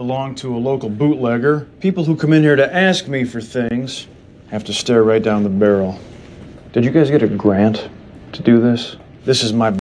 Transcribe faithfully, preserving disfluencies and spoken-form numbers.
belong to a local bootlegger. People who come in here to ask me for things have to stare right down the barrel. Did you guys get a grant to do this? This is my